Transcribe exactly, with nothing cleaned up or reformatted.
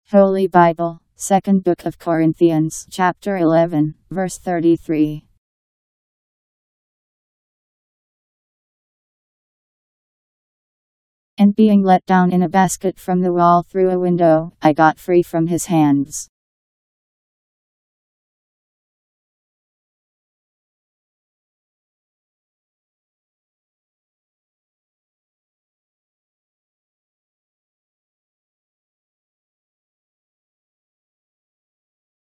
Holy Bible, Second Book of Corinthians, chapter eleven, verse thirty-three. And being let down in a basket from the wall through a window, I got free from his hands.